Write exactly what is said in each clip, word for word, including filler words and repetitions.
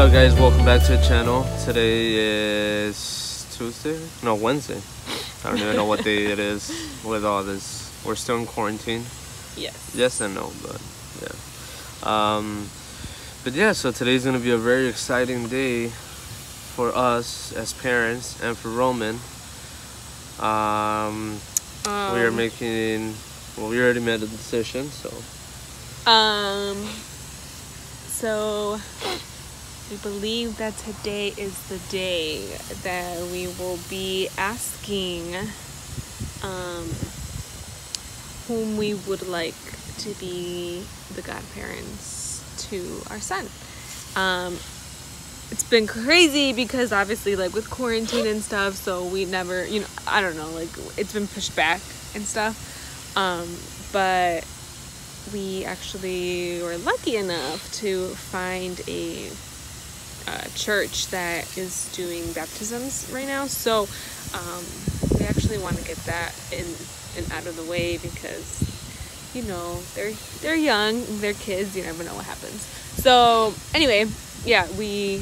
up, guys? Welcome back to the channel. Today is Tuesday? No, Wednesday. I don't even know what day it is with all this. We're still in quarantine. Yes. Yes and no, but yeah. Um, but yeah, so today's gonna be a very exciting day for us as parents and for Roman. Um, um we are making. Well, we already made a decision, so. Um. So. We believe that today is the day that we will be asking um, whom we would like to be the godparents to our son. Um, it's been crazy because obviously, like, with quarantine and stuff, so we never, you know, I don't know, like, it's been pushed back and stuff. Um, but we actually were lucky enough to find a Uh, church that is doing baptisms right now, so um, we actually want to get that in and out of the way because, you know, they're they're young, they're kids, you never know what happens. So anyway, yeah, we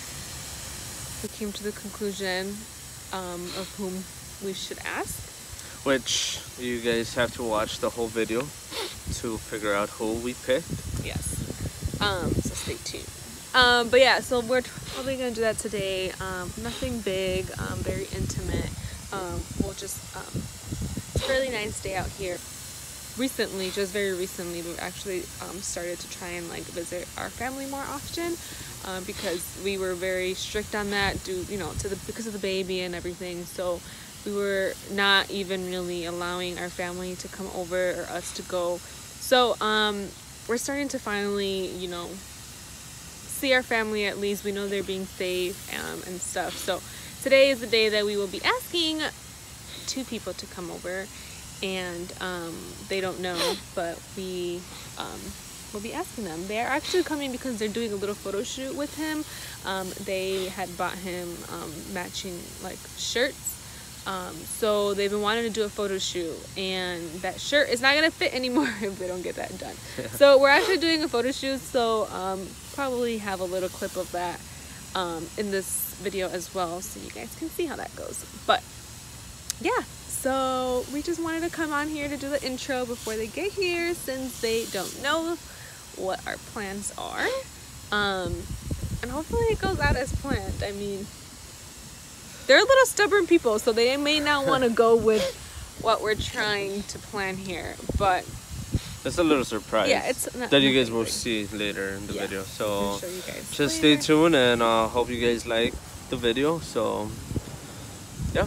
we came to the conclusion um, of whom we should ask, which you guys have to watch the whole video to figure out who we picked. Yes. Um, so stay tuned. Um, but yeah, so we're probably going to do that today. Um, nothing big, um, very intimate. Um, we'll just, um, it's a really nice day out here. Recently, just very recently, we've actually um, started to try and like visit our family more often um, because we were very strict on that, due, you know, to the because of the baby and everything. So we were not even really allowing our family to come over or us to go. So um, we're starting to finally, you know, see our family at least. We know they're being safe um, and stuff. So today is the day that we will be asking two people to come over, and um, they don't know, but we um, will be asking them. They are actually coming because they're doing a little photo shoot with him. Um, they had bought him um, matching like shirts. Um, so they've been wanting to do a photo shoot, and that shirt is not gonna fit anymore if they don't get that done. So we're actually doing a photo shoot, so um, probably have a little clip of that um, in this video as well, so you guys can see how that goes. But yeah, so we just wanted to come on here to do the intro before they get here, since they don't know what our plans are, um, and hopefully it goes out as planned. I mean, they're a little stubborn people, so they may not want to go with what we're trying to plan here, but it's a little surprise. Yeah, it's not, that you guys will see later in the yeah, video. So show you guys just later. stay tuned, and I uh, hope you guys like the video. So yeah.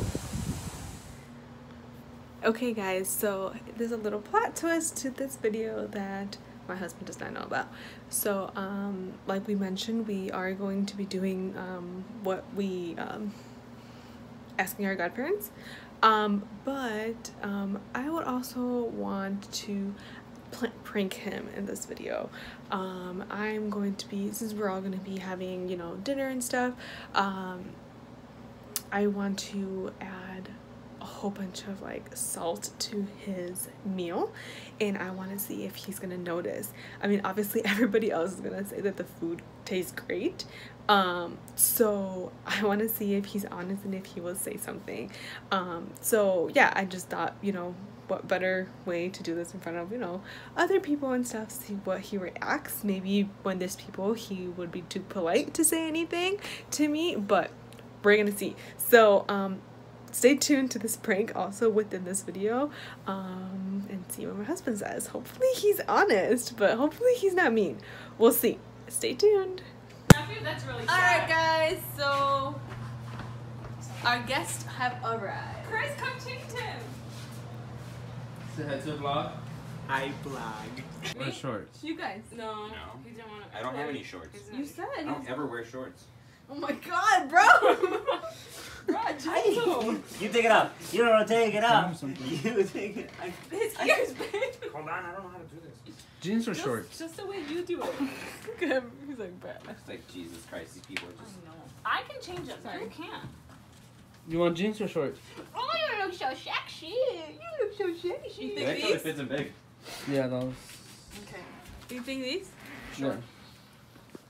Okay, guys. So there's a little plot twist to this video that my husband does not know about. So um, like we mentioned, we are going to be doing um, what we um, asking our godparents, um, but um, I would also want to prank him in this video. um, I'm going to be, since we're all going to be having, you know, dinner and stuff, um, I want to add a whole bunch of like salt to his meal, and I want to see if he's gonna notice. I mean, obviously everybody else is gonna say that the food tastes great, um so I want to see if he's honest and if he will say something. Um so yeah, I just thought, you know, what better way to do this in front of, you know, other people and stuff, see what he reacts. Maybe when there's people, he would be too polite to say anything to me, but we're gonna see. So um stay tuned to this prank also within this video, um and see what my husband says. Hopefully he's honest, but hopefully he's not mean. We'll see. Stay tuned. That's really All right, guys, so our guests have arrived. Chris, come change him. Say hi to the vlog. I vlog. Wear shorts. You guys. No, No. he didn't want to. I don't have any shorts. You said. I don't ever wear shorts. Oh my god, bro. Bro, gentle. You take it off. You don't want to take it off. You take it. I, His ears, babe. hold on, I don't know how to do this. Jeans or Just, shorts? just the way you do it. Look at him. He's like, bro. It's like, Jesus Christ, these people are just. No. I can change them. Sorry. You can't. You want jeans or shorts? Oh, you look so sexy. You look so sexy. You It think actually these? fits them big. Yeah, those. Okay. Do you think these? Sure.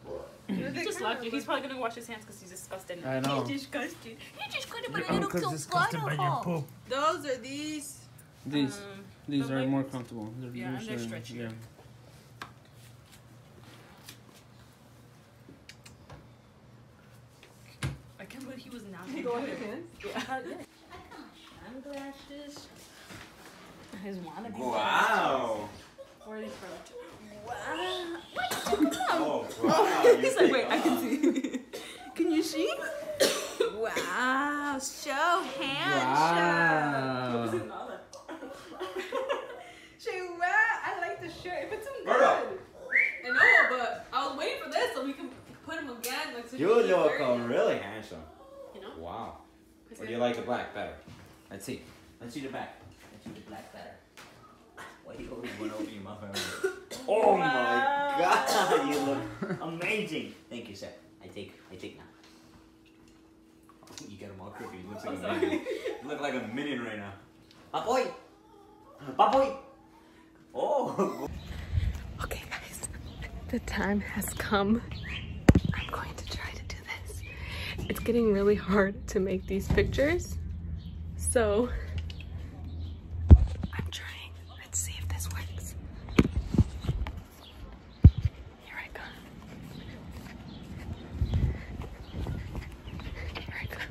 Just left you. He's probably gonna wash his hands because he's disgusted. I know. He's disgusted. You just could have Your been a little uncle's cute disgusted by your butthole. poop. Those are these. These, Um, these the are more leggings? comfortable. They're Yeah, and they're looser, stretchier. Yeah. I can't believe he was not. You go with his hands? Yeah. Sunglasses. His wannabe. Wow. Where are they from? Oh, wow. He's like, wait, I can see. Can you see? Wow, so handsome. Wow. Say, wow, I like the shirt. It fits him Word good. up. I know, but I was waiting for this so we can put him again. Like, so he You can look wear it. um, really handsome. You know? Wow. Or do you like the black better? Let's see. Let's see the back. Let's see the black better. Why do you always went over your mouth? Oh my God! You look amazing. Thank you, sir. I take. I take now. You get him all crooked. He looks like a minion. You look like a minion right now. Papoy. Papoy. Oh. Okay, guys, the time has come. I'm going to try to do this. It's getting really hard to make these pictures, so I'm trying. Let's see if this works. Here I go. Here I go.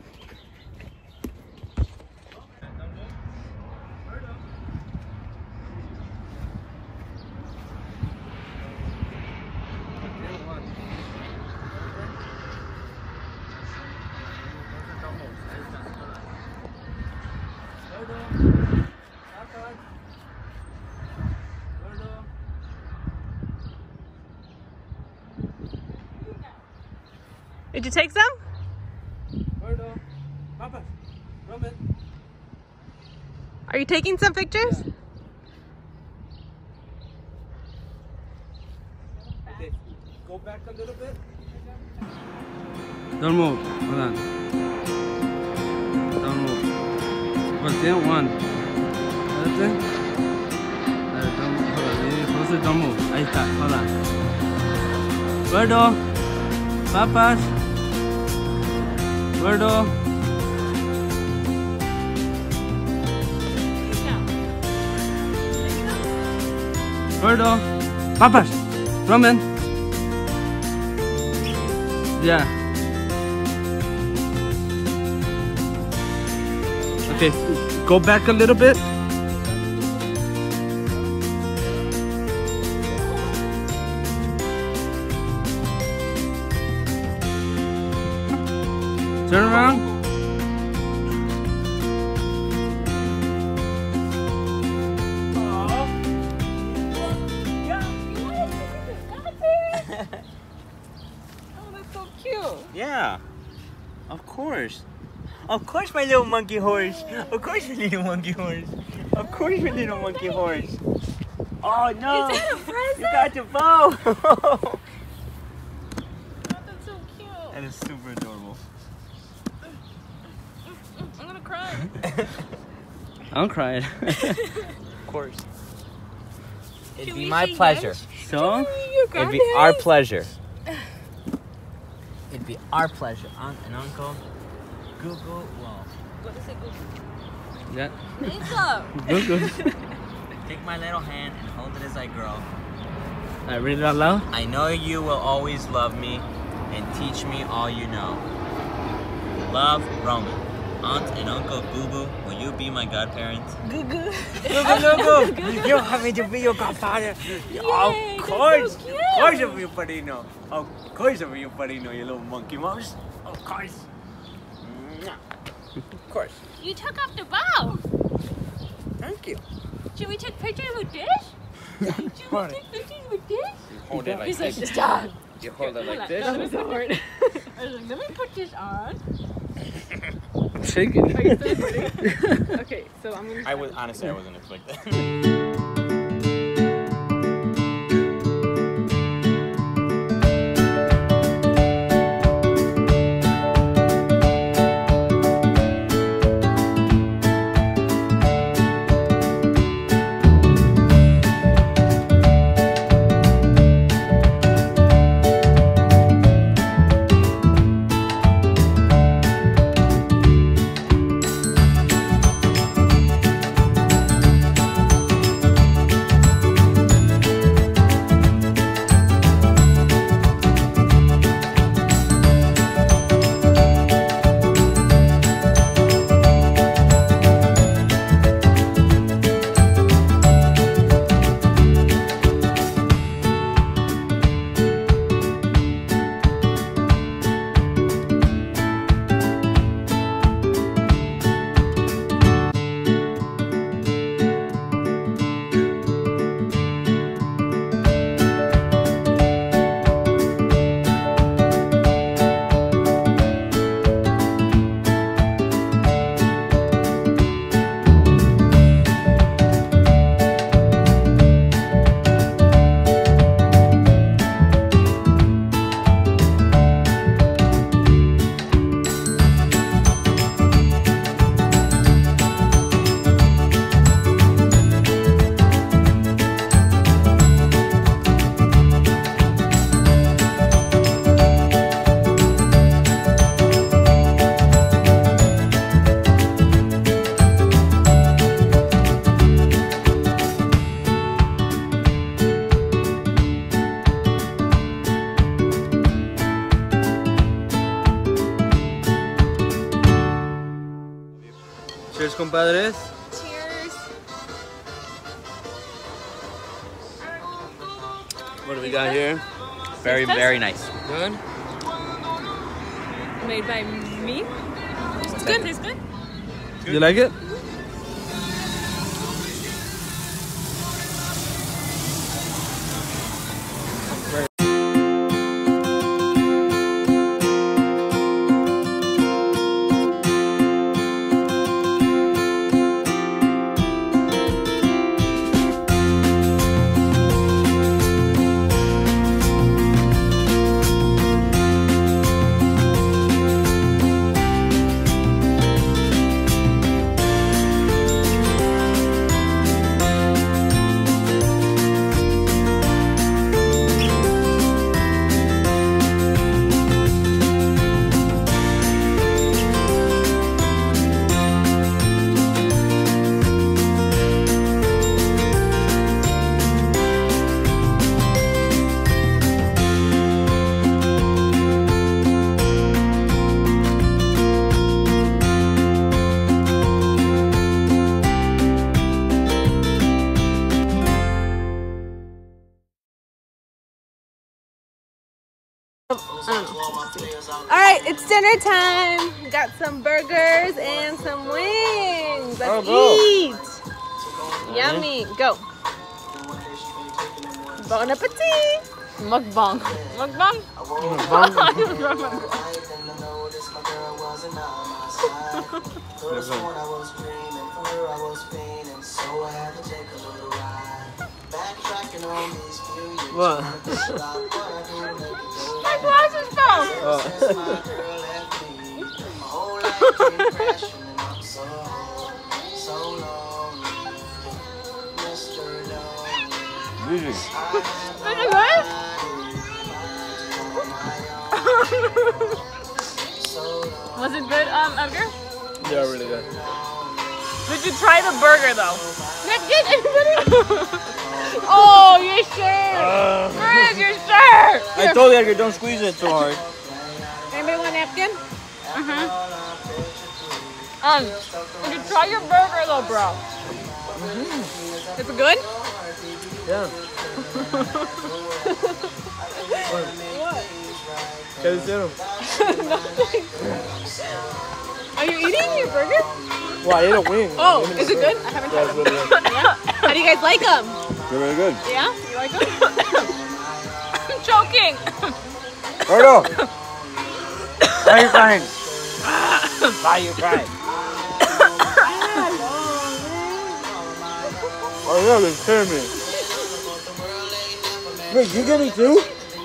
Did you take some? Are you taking some pictures? Okay, go back a little bit. Don't move. Hold on. Don't move. Voltea one. Espérate. Dale, don't move. Hold on. Entonces don't move. Ahí está. Hold on. Gordo. Papas. Gordo. Gordo. Papas. Roman. Yeah. Okay, go back a little bit. Turn around. Oh, that's so cute. Yeah, of course. Of course, my little monkey horse. Of course, my little monkey horse. Of course, my little monkey horse. Oh no! Is that a present? You got the bow. Oh, that's so cute. That is super adorable. I'm gonna cry. I'm crying. Of course. It'd Should be we my say pleasure. yes? So, You got It'd be our this. pleasure. It'd be our pleasure, Aunt and Uncle. Google, well, What is it? Google? yeah. Makeup. Good, good. take my little hand and hold it as I grow. I read it out loud. I know you will always love me and teach me all you know. Love, Roman. Aunt and Uncle Gugu, will you be my godparents? Gugu. Gugu, Gugu! You have me to be your godfather. Yay, of that's course, so cute. of course, of you, Padino. Of course, of you, Padino, you little monkey mouse. Of course. Mwah. Of course. You took off the bow. Thank you. Should we take pictures with this? Should we take pictures with this? Hold it like He's like, this. stop. You hold it like That was this. so hard. I was like, let me put this on. Shake it. Are you still recording? Okay, so I'm gonna. I was honestly, I wasn't expecting. compadres. Cheers. What do we got here? Very, very nice. Good? Made by me. It's good. Tastes good. You like it? Alright, it's dinner time. Got some burgers and some wings. Let's Oh, go. eat. Yummy. Go. Bon appetit. Mukbang. Mukbang? What? My glasses fell. Music. Is it good? Was it good, um, Edgar? Yeah, really good. Did you try the burger though? Did anybody? Oh, you're sure? Uh, Chris, you're sure? I told you, Edgar, don't squeeze it too hard. Anybody want a napkin? Mm-hmm. Um, did you try your burger though, bro? Mm-hmm. Is it good? Yeah. What? ¿Qué hicieron? Are you eating your burger? Well, I ate a wing. Oh, is it good? I haven't tried Yeah, it's really good. it. Yeah? How do you guys like them? They're really good. Yeah? You like them? I'm choking. Gordo! Why are you crying? Why are you crying? Oh yeah, they're killing me. Wait, you get it too?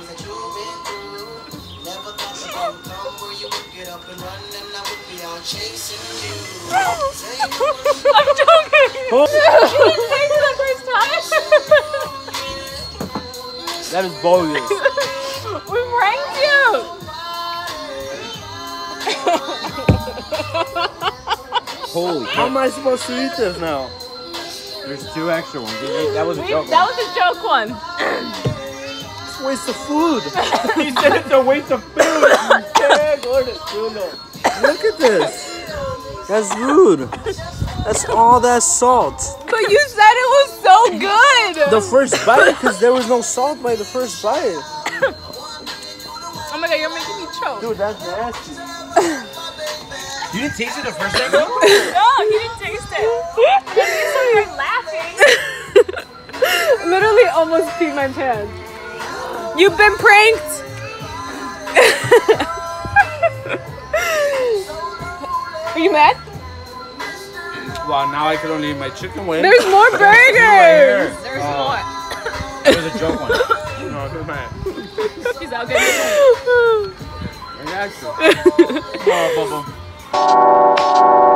I'm joking. Oh. You didn't taste it the first time. That is bogus. We pranked you. Holy How am I supposed to eat this now? There's two extra ones. That was a We, joke. that was a joke one. It's a waste of food. He said it's a waste of food. Look at this. That's rude. That's all that salt. But you said it was so good. The first bite, because there was no salt by the first bite. Oh my god, you're making me choke. Dude, that's nasty. You didn't taste it the first time, bro? No, he didn't taste it. So you're laughing. Literally almost peed my pants. You've been pranked. Are you mad? Well, now I can only eat my chicken wing. There's more burgers. There's more. It was a joke one. No, I'm mad. She's out getting I got you. Oh, Bubba.